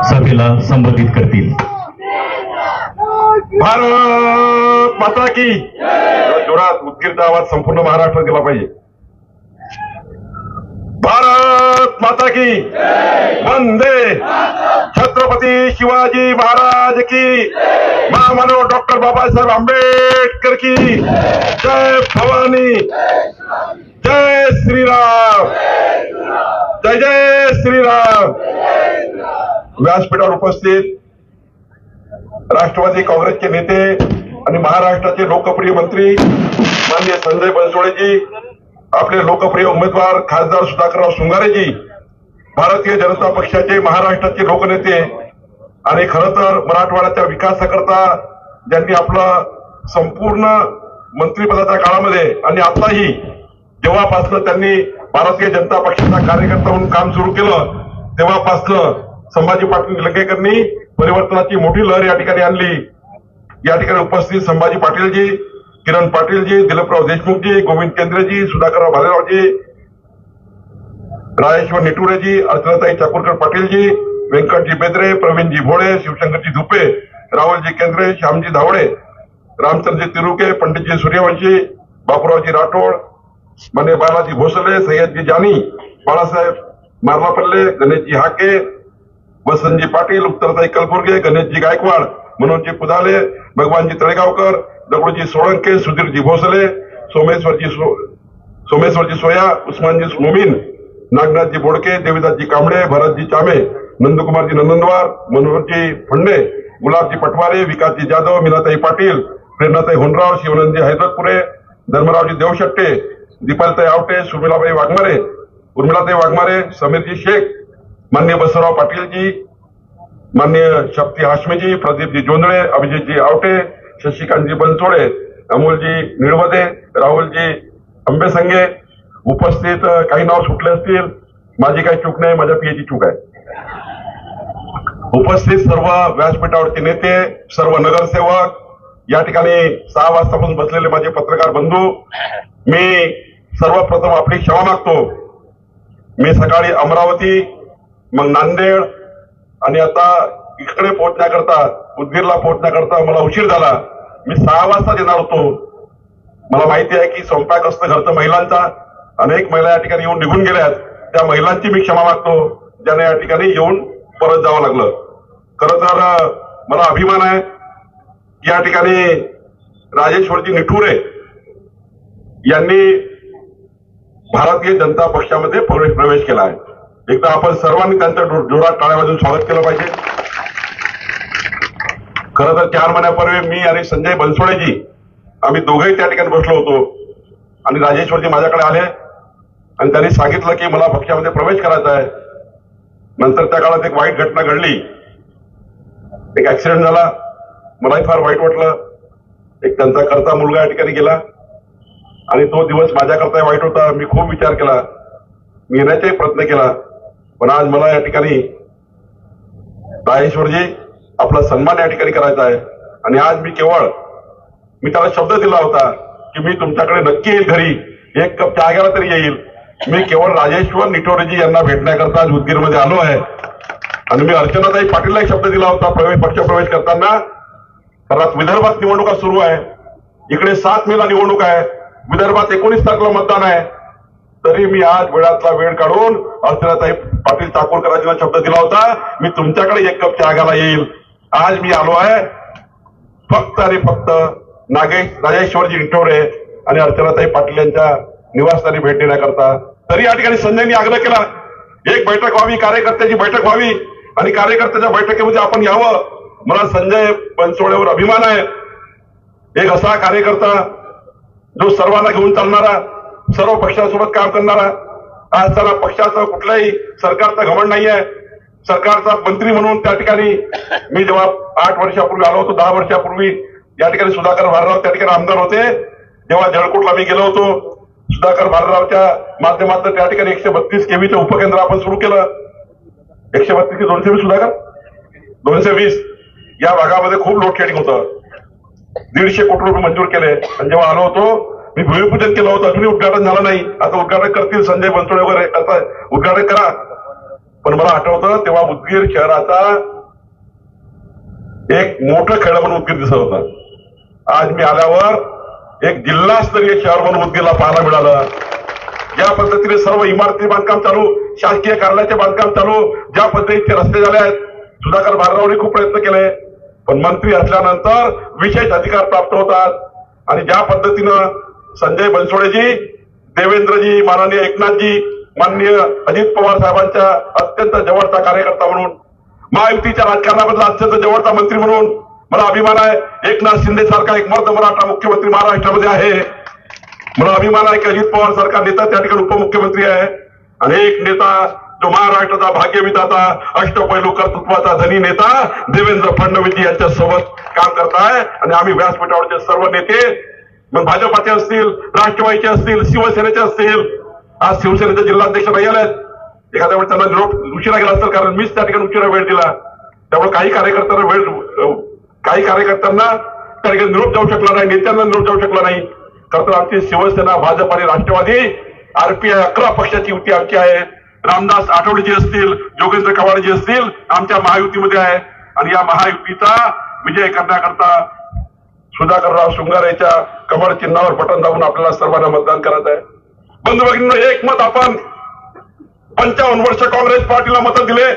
सभेला संबोधित करतील। भारत माता की जोरात उद्गीरचा आवाज संपूर्ण महाराष्ट्रात गेला पाहिजे। भारत माता की वंदे छत्रपती शिवाजी महाराज की, महामानव डॉक्टर बाबासाहेब आंबेडकर की जय भवानी, जय श्रीराम, जय जय श्रीराम। व्यासपीठावर उपस्थित राष्ट्रवादी काँग्रेसचे नेते आणि महाराष्ट्राचे लोकप्रिय मंत्री माननीय संजय बनसोडेजी, आपले लोकप्रिय उमेदवार खासदार सुधाकरराव शृंगारेजी, भारतीय जनता पक्षाचे महाराष्ट्राचे लोकनेते आणि खरं तर मराठवाड्याच्या विकासाकरता ज्यांनी आपला संपूर्ण मंत्रिपदाच्या काळामध्ये आणि आताही जेव्हापासनं त्यांनी भारतीय जनता पक्षाचा कार्यकर्ता म्हणून काम सुरू केलं तेव्हापासनं संभाजी पाटील निलंगेकरांनी परिवर्तनाची मोठी लहर या ठिकाणी आणली। या ठिकाणी उपस्थित संभाजी पाटीलजी, किरण पाटीलजी, दिलीपराव देशमुखजी, गोविंद केंद्रेजी, सुधाकरराव भालेरावजी, राजेश्वर निटुरेजी, अर्चनाताई चाकूरकर पाटीलजी, व्यंकटजी बेदरे, प्रवीणजी भोळे, शिवशंकरजी धुपे, राहुलजी केंद्रे, श्यामजी धावडे, रामचंद्रजी तिरुके, पंडितजी सूर्यवंशी, बापूरावजी राठोड, मान्य बालाजी भोसले, सय्यदजी जानी, बाळासाहेब मार्लापल्ले, गणेशजी हाके, वसंतजी पाटील, उत्तरताई कलबुर्गे, गणेशजी गायकवाड, मनोजजी पुदाले, भगवानजी तळेगावकर, दगडूजी सोळंके, सुधीरजी भोसले, सोमेश्वरजी सोया, उस्मानजी मोमीन, नागनाथजी बोडके, देवीदासजी कांबळे, भरतजी चामे, नंदकुमारजी नंदनवार, मनोहरजी फंडे, गुलाबजी पटवारे, विकासजी जाधव, मीनाताई पाटील, प्रेरणाताई होनराव, शिवानंदजी हैदरपुरे, धर्मरावजी देवशट्टे, दीपालताई आवटे, सुमिलाबाई वाघमारे, उर्मिलाताई वाघमारे, समीरजी शेख, मान्य बसवराव पाटीलजी, मान्य शक्ती हाशमीजी, प्रदीपजी जोंधळे, अभिजितजी आवटे, शशिकांतजी बनसोडे, अमोलजी निळवदे, राहुलजी अंबेसंगे, उपस्थित काही नाव सुटले असतील, माझी काही चूक नाही, माझ्या पीएची चूक आहे। उपस्थित सर्व व्यासपीठावरचे नेते, सर्व नगरसेवक, या ठिकाणी 6 वाजतापासून बसलेले माझे पत्रकार बंधू, मी सर्वप्रथम आपली क्षमा मागतो। मी सकाळी अमरावती, मग नांदेड आणि आता इकडे पोहोचण्याकरता, उदगीरला पोहोचण्याकरता मला उशीर झाला। मी 6 वाजता येणार होतो। मला माहिती आहे की स्वयंपाक असतं घरचं महिलांचा, अनेक महिला या ठिकाणी येऊन निघून गेल्यात, त्या महिलांची मी क्षमा मागतो ज्यांना या ठिकाणी येऊन परत जावं लागलं। खरं तर मला अभिमान आहे की या ठिकाणी राजेश्वरजी निठुरे यांनी भारतीय जनता पक्षामध्ये प्रवेश केला आहे। एकदा आपण सर्वांनी त्यांचं जोरात टाळ्या वाजवून स्वागत केलं पाहिजे। खरं तर 4 महिन्यापूर्वी मी आणि संजय बनसोडेजी आम्ही दोघेही त्या ठिकाणी बसलो होतो आणि राजेश्वरजी माझ्याकडे आले आणि त्यांनी सांगितलं की मला पक्षामध्ये प्रवेश करायचा आहे। नंतर त्या काळात एक वाईट घटना घडली, एक ऍक्सिडेंट झाला, मलाही फार वाईट वाटलं। एक त्यांचा करता मुलगा या ठिकाणी गेला आणि तो दिवस माझ्याकरता वाईट होता। मी खूप विचार केला, मी येण्याचाही प्रयत्न केला, पण आज मला या ठिकाणी राजेश्वरजी आपला सन्मान या ठिकाणी करायचा आहे आणि आज मी त्याला शब्द दिला होता की मी तुमच्याकडे नक्की येईल, घरी 1 कप चहा घ्यायला तरी येईल। मी केवळ राजेश्वर निठोरेजी यांना भेटण्याकरता आज उदगीरमध्ये आलो आहे आणि मी अर्चनाताई पाटीलला शब्द दिला होता पक्ष प्रवेश करताना, कारण विदर्भात निवडणुका सुरू आहे, इकडे 7 मेला निवडणूक आहे, विदर्भात 19 तारखेला मतदान आहे, तरी मी आज वेळातला वेळ काढून अर्चनाताई पाटील चाकूरकरांना शब्द दिला होता मी तुमच्याकडे 1 कप चहा घ्यायला येईल। आज मी आलो आहे फक्त आणि फक्त राजेश्वरजी निठोरे आणि अर्चनाताई पाटील यांच्या निवासस्थानी भेट देण्याकरता। तरी या ठिकाणी संजयनी आग्रह केला एक बैठक व्हावी, कार्यकर्त्याची बैठक व्हावी आणि कार्यकर्त्याच्या बैठकीमध्ये आपण यावं। मला संजय बनसोडेवर अभिमान आहे, एक असा कार्यकर्ता जो सर्वांना घेऊन चालणारा, सर्व पक्षांसोबत काम करणारा। आज त्याला पक्षाचा कुठल्याही सरकारचा घमंड नाही आहे। सरकारचा मंत्री म्हणून त्या ठिकाणी मी जेव्हा 8 वर्षापूर्वी आलो होतो, 10 वर्षापूर्वी या ठिकाणी सुधाकर भालेराव त्या ठिकाणी आमदार होते, जेव्हा जळकोटला मी गेलो होतो, सुधाकर भालेरावच्या माध्यमातून त्या ठिकाणी 132 केव्हीचं उपकेंद्र आपण सुरू केलं। 132 की 220 सुधाकर 220 या भागामध्ये खूप लोड शेडिंग होतं, 150 कोटी रुपये मंजूर केले आणि जेव्हा आलो होतो मी भूमिपूजन केलं होतं, अजूनही उद्घाटन झालं नाही। आता उद्घाटन करतील संजय बनसोडे वगैरे, आता उद्घाटन करा। पण मला आठवतं तेव्हा उदगीर शहराचा एक मोठं खेळ म्हणून उदगीर दिसत होतं. आज मी आल्यावर एक जिल्हास्तरीय शहर म्हणून उदगीरला पाहायला मिळालं. ज्या पद्धतीने सर्व इमारती बांधकाम चालू, शासकीय कार्यालयाचे बांधकाम चालू, ज्या पद्धतीचे रस्ते झाले आहेत, सुधाकर भाररावने खूप प्रयत्न केले, पण मंत्री असल्यानंतर विशेष अधिकार प्राप्त होतात. आणि ज्या पद्धतीनं संजय बनसोडेजी, देवेंद्रजी, माननीय एकनाथजी, माननीय अजित पवार साहेबांच्या अत्यंत जवळचा कार्यकर्ता म्हणून, महायुतीच्या राजकारणाबद्दल अत्यंत जवळचा मंत्री म्हणून मला अभिमान आहे. एकनाथ शिंदे सारखा एक मर्द मराठा मुख्यमंत्री महाराष्ट्रामध्ये आहे. मला अभिमान आहे की अजित पवार सारखा नेता त्या ठिकाणी उपमुख्यमंत्री आहे. आणि एक नेता जो महाराष्ट्राचा भाग्यविधाता, अष्टपैलू कर्तृत्वाचा धनी नेता देवेंद्र फडणवीसजी यांच्या सोबत काम करताय. आणि आम्ही व्यासपीठावरचे सर्व नेते, मग भाजपाचे असतील, राष्ट्रवादीचे असतील, शिवसेनेचे असतील, आज शिवसेनेचे जिल्हाध्यक्ष नाही आलेत. एखाद्या वेळी त्यांना निरोप उशिरा गेला असेल, कारण मीच त्या ठिकाणी उशिरा वेळ दिला. त्यामुळे काही कार्यकर्त्यांना त्या ठिकाणी निरोप जाऊ शकला नाही, नेत्यांना निरोप जाऊ शकला नाही. खरं तर आमची शिवसेना, भाजप आणि राष्ट्रवादी आरपीआय 11 पक्षाची युती आमची आहे. रामदास आठवलेजी असतील, जोगेंद्र कवाडेजी असतील, आमच्या महायुतीमध्ये आहे. आणि या महायुतीचा विजय करण्याकरता सुधाकरराव शृंगारेच्या कमळ चिन्हावर बटन दाबून आपल्याला सर्वांना मतदान करायचं आहे. बंधू भगिनींनो, एक मत आपण 55 वर्ष काँग्रेस पार्टीला मतं दिले.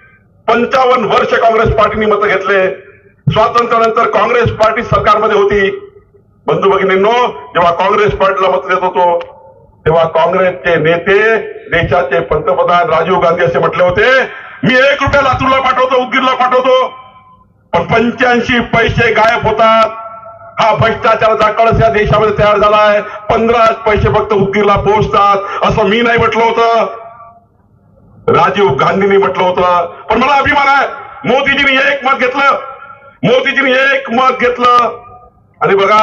55 वर्ष काँग्रेस पार्टीने मतं घेतले. स्वातंत्र्यानंतर काँग्रेस पार्टी सरकारमध्ये होती. बंधू भगिनींनो, जेव्हा काँग्रेस पार्टीला मत देत होतो तेव्हा काँग्रेसचे नेते, देशाचे पंतप्रधान राजीव गांधी असे म्हटले होते, मी 1 रुपया लातूरला पाठवतो, उदगीरला पाठवतो, पण 85 पैसे गायब होतात. हा भ्रष्टाचाराचा कळस या देशामध्ये तयार झालाय. 15 पैसे फक्त उदगीरला पोहोचतात. असं मी नाही म्हटलं होतं, राजीव गांधींनी म्हटलं होतं. पण मला अभिमान आहे, मोदीजींनी एक मत घेतलं. मोदीजींनी एक मत घेतलं. आणि बघा,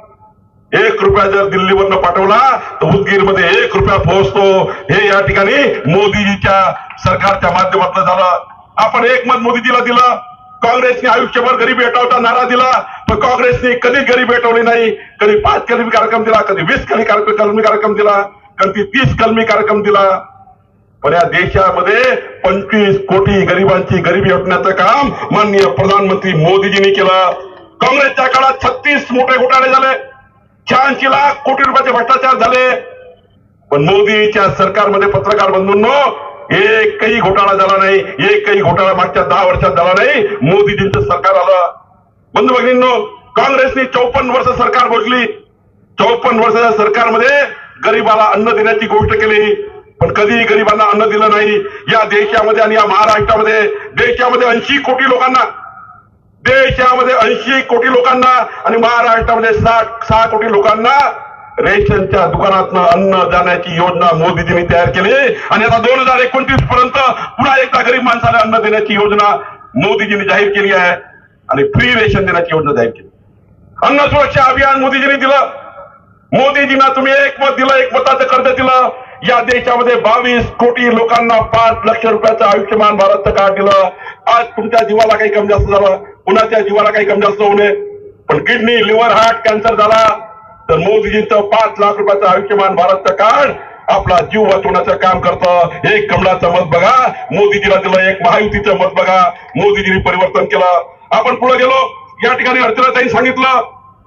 1 रुपया जर दिल्लीवरनं पाठवला तर उदगीरमध्ये 1 रुपया पोहोचतो. हे या ठिकाणी मोदीजीच्या सरकारच्या माध्यमातून झालं. आपण एक मत मोदीजीला दिलं. काँग्रेसने आयुष्यभर गरिबी हटवता नारा दिला, पण काँग्रेसने कधी गरिबी हटवली नाही. कधी 5 कलमी कार्यक्रम दिला, कधी 20 कलमी कार्यक्रम दिला, कधी 30 कलमी कार्यक्रम दिला. पण या देशामध्ये 25 कोटी गरिबांची गरिबी हटवण्याचं काम माननीय प्रधानमंत्री मोदीजींनी केलं. काँग्रेसच्या काळात 36 मोठे घोटाळे झाले, 86 लाख कोटी रुपयाचे भ्रष्टाचार झाले. पण मोदीच्या सरकारमध्ये पत्रकार बंधूंनो एकही घोटाळा झाला नाही. एकही घोटाळा मागच्या 10 वर्षात झाला नाही. मोदीजींचं सरकार आलं. बंधू भगिनींनो, काँग्रेसने 54 वर्ष सरकार भोगली. 54 वर्षाच्या सरकारमध्ये गरिबाला अन्न देण्याची गोष्ट केली, पण कधीही गरिबांना अन्न दिलं नाही. या देशामध्ये आणि या महाराष्ट्रामध्ये, देशामध्ये 80 कोटी लोकांना, देशामध्ये 80 कोटी लोकांना आणि महाराष्ट्रामध्ये 6 कोटी लोकांना रेशनच्या दुकानातनं अन्न जाण्याची योजना मोदीजींनी तयार केली. आणि आता 2029 पर्यंत पुन्हा एकदा गरीब माणसाला अन्न देण्याची योजना मोदीजींनी जाहीर केली आहे. आणि फ्री रेशन देण्याची योजना जाहीर केली. अन्न सुरक्षा अभियान मोदीजींनी दिलं. मोदीजींना तुम्ही एक मत दिलं, एक मताचं कर्ज दिलं. या देशामध्ये 22 कोटी लोकांना 5 लाख रुपयाचं आयुष्यमान भारतचं कार्ड दिलं. आज तुमच्या जीवाला काही कमी जास्त झालं, कुणाच्या जीवाला काही कमी जास्त होऊ नये, पण किडनी, लिव्हर, हार्ट, कॅन्सर झाला तर मोदीजींचं 5 लाख रुपयाचं आयुष्यमान भारतचं कार्ड आपला जीव वाचवण्याचं काम करतं. एक कमळाचं मत बघा, मोदीजीला दिलं. एक महायुतीचं मत बघा, मोदीजींनी परिवर्तन केलं. आपण पुढे गेलो, या ठिकाणी अर्चनाताईंनी सांगितलं,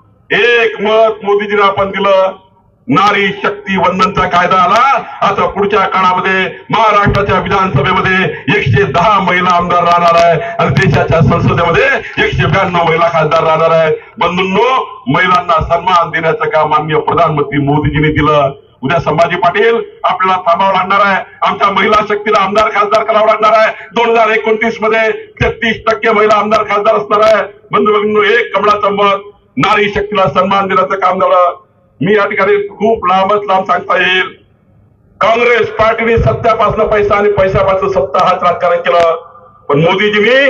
एक मत मोदीजींना आपण दिलं. नारी शक्ती वंदनचा कायदा आला. आता पुढच्या काळामध्ये महाराष्ट्राच्या विधानसभेमध्ये 110 महिला आमदार राहणार आहे आणि देशाच्या संसदेमध्ये 192 महिला खासदार राहणार आहे. बंधूंनो, महिलांना सन्मान देण्याचं काम माननीय प्रधानमंत्री मोदीजींनी दिलं. उद्या संभाजी पाटील आपल्याला थांबावं लागणार आहे. आमच्या महिला शक्तीला आमदार खासदार करावं लागणार आहे. 2029 मध्ये 33% महिला आमदार खासदार असणार आहे. बंधू भगिनींनो, एक कमळाचं मत, नारी शक्तीला सन्मान देण्याचं काम झालं. मी या ठिकाणी खूप लांबच लांब सांगता येईल. काँग्रेस पार्टीने सत्यापासून पैसा आणि पैशापासून सत्ता हाच राजकारण केलं. पण मोदीजींनी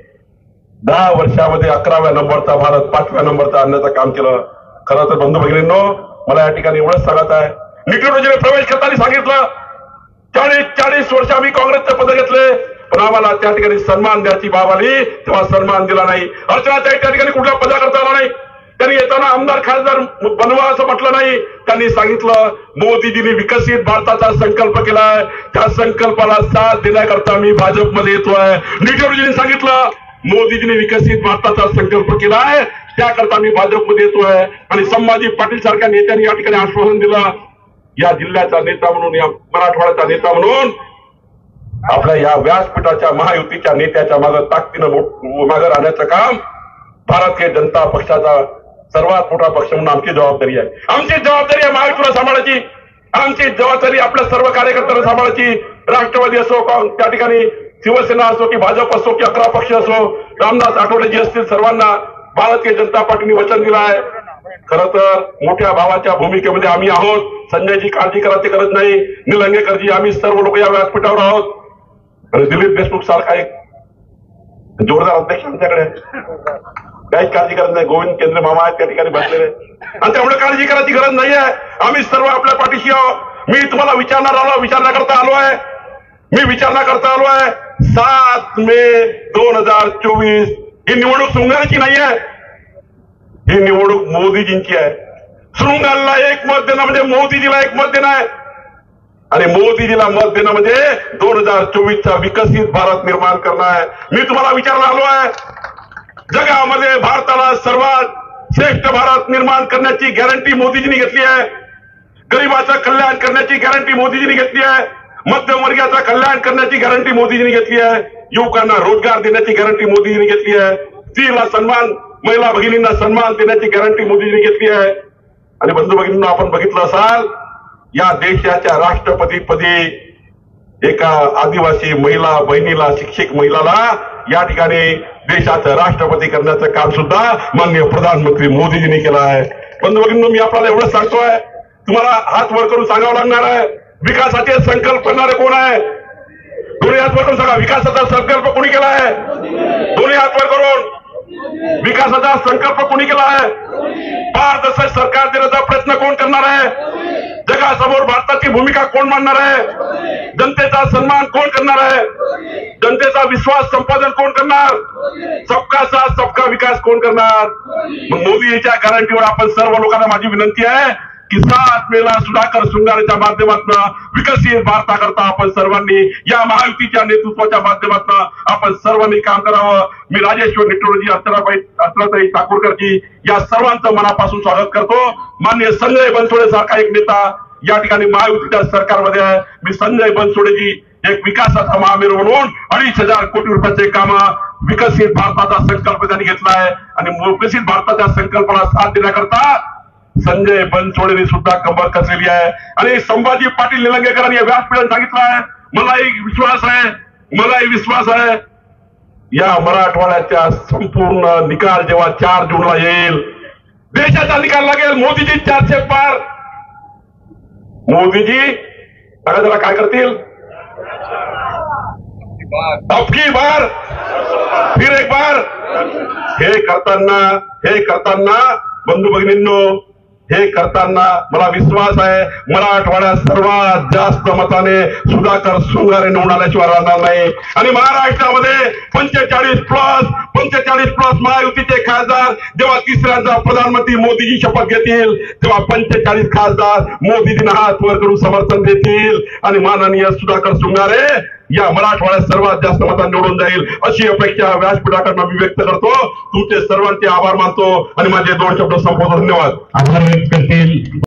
10 वर्षामध्ये 11व्या नंबरचा भारत 5व्या नंबरचा आणण्याचं काम केलं. खरं तर बंधू भगिनींनो, मला या ठिकाणी एवढंच सांगत आहे, निटोजीने प्रवेश करताना सांगितलं 40 वर्ष आम्ही काँग्रेसचे पद घेतले, पण आम्हाला त्या ठिकाणी सन्मान द्यायची बाब आली तेव्हा सन्मान दिला नाही. अर्चनाताई त्या ठिकाणी कुठल्या पदाकरता आला नाही. त्यांनी येताना आमदार खासदार बनवा असं म्हटलं नाही. त्यांनी सांगितलं, मोदीजींनी विकसित भारताचा संकल्प केलाय, त्या संकल्पाला साथ देण्याकरता मी भाजपमध्ये येतोय. निटोजींनी सांगितलं, मोदीजींनी विकसित भारताचा संकल्प केला आहे, त्याकरता मी भाजपमध्ये येतोय आणि संभाजी पाटील सारख्या नेत्यांनी या ठिकाणी आश्वासन दिलं, या जिल्ह्याचा नेता म्हणून, या मराठवाड्याचा नेता म्हणून आपल्या या व्यासपीठाच्या महायुतीच्या नेत्याच्या मागे ताकदीनं मागे राहण्याचं काम भारतीय जनता पक्षाचा सर्वात मोठा पक्ष म्हणून आमची जबाबदारी आहे. आमची जबाबदारी आहे महायुतीला सांभाळायची, आमची जबाबदारी आपल्या सर्व कार्यकर्त्यांना सांभाळायची. राष्ट्रवादी असो, त्या ठिकाणी शिवसेना असो की भाजप असो की 11 पक्ष असो, रामदास आठवलेजी असतील, सर्वांना भारतीय जनता पार्टीने वचन दिलं आहे. खरं तर मोठ्या भावाच्या भूमिकेमध्ये आम्ही आहोत. संजयजी काळजी करायची गरज नाही, निलंगेकरजी, आम्ही सर्व लोक या व्यासपीठावर आहोत. आणि दिलीप देशमुख सारखा एक जोरदार अध्यक्ष आमच्याकडे, काहीच काळजी करत नाही. गोविंद केंद्रे मामा आहेत त्या ठिकाणी बसलेले, आणि त्यामुळे काळजी करायची गरज नाही आहे. आम्ही सर्व आपल्या पाठीशी आहोत. मी तुम्हाला विचारणा करता आलो आहे 7 मे 2024 ही निवडणूक शृंगाराची नाही आहे, ही निवडणूक मोदीजींची आहे. शृंगारला एक मत देणं म्हणजे मोदीजीला एक मत देणं आहे, आणि मोदीजीला मत देणं म्हणजे 2024चा विकसित भारत निर्माण करणं आहे. मी तुम्हाला विचारायला आलो आहे, जगामध्ये भारताला सर्वात श्रेष्ठ भारत निर्माण करण्याची गॅरंटी मोदीजींनी घेतली आहे. गरिबाचं कल्याण करण्याची गॅरंटी मोदीजींनी घेतली आहे. मध्यमवर्गीयाचं कल्याण करण्याची गॅरंटी मोदीजींनी घेतली आहे. युवकांना रोजगार देण्याची गॅरंटी मोदीजींनी घेतली आहे. स्त्रीला सन्मान, महिला भगिनींना सन्मान देण्याची गॅरंटी मोदीजींनी घेतली आहे. आणि बंधू भगिनींना, आपण बघितलं असाल, या देशाच्या राष्ट्रपतीपदी एका आदिवासी महिला बहिणीला, शिक्षक महिलाला या ठिकाणी देशाचं राष्ट्रपती करण्याचं काम सुद्धा माननीय प्रधानमंत्री मोदीजींनी केलं आहे. बंधू भगिनींनो, मी आपल्याला एवढंच सांगतोय, तुम्हाला हात वर करून सांगावं लागणार आहे, विकासाचे संकल्प करणारे कोण आहे? दोन्ही हात वर करून सांगा, विकासाचा संकल्प कोणी केला आहे? दोन्ही हात वर करून, विकासाचा संकल्प कोणी केला आहे? पारदर्शक सरकार देण्याचा प्रयत्न कोण करणार आहे? जगासमोर भारताची भूमिका कोण मांडणार आहे? जनतेचा सन्मान कोण करणार आहे? जनतेचा विश्वास संपादन कोण करणार? सबका साथ सबका विकास कोण करणार? मग मोदींच्या गॅरंटीवर आपण सर्व लोकांना माझी विनंती आहे की 7 मेला सुधाकर शृंगारेच्या माध्यमातून विकसित भारताकरता आपण सर्वांनी, या महायुतीच्या नेतृत्वाच्या माध्यमातून आपण सर्वांनी काम करावं. मी राजेश्वर निटोरेजी, अर्चनाताई ठाकूरकरजी या सर्वांचं मनापासून स्वागत करतो. माननीय संजय बनसोडे सारखा एक नेता या ठिकाणी महायुतीच्या सरकारमध्ये आहे. मी संजय बनसोडेजी एक विकासाचा महामेरू म्हणून 2,500 कोटी रुपयाचे काम विकसित भारताचा संकल्प त्यांनी घेतला आहे, आणि विकसित भारताच्या संकल्पाला साथ देण्याकरता संजय बनसोडेंनी सुद्धा कंबर कसलेली आहे. आणि संभाजी पाटील निलंगेकरांनी या व्यासपीठाने सांगितलं आहे, मलाही विश्वास आहे या मराठवाड्याच्या संपूर्ण निकाल जेव्हा 4 जूनला येईल, देशाचा निकाल लागेल, मोदीजी 400 पार, मोदीजी बघा त्याला काय करतील, अबकी बार फिर एक बार. हे करताना बंधू भगिनींनो, हे करताना मला विश्वास आहे मराठवाड्यात सर्वात जास्त मताने सुधाकर शृंगारे निवडून आल्याशिवाय राहणार नाही. आणि महाराष्ट्रामध्ये 45+ महायुतीचे खासदार जेव्हा तिसऱ्यांदा प्रधानमंत्री मोदीजी शपथ घेतील, तेव्हा 45 खासदार मोदीजींना हात वर करून समर्थन देतील, आणि माननीय सुधाकर शृंगारे या मराठवाड्यात सर्वात जास्त मतांनी निवडून जाईल अशी अपेक्षा व्यासपीठाकडून मी व्यक्त करतो. तुमचे सर्वांचे आभार मानतो आणि माझे 2 शब्द संपवतो. धन्यवाद. आभार व्यक्त करतील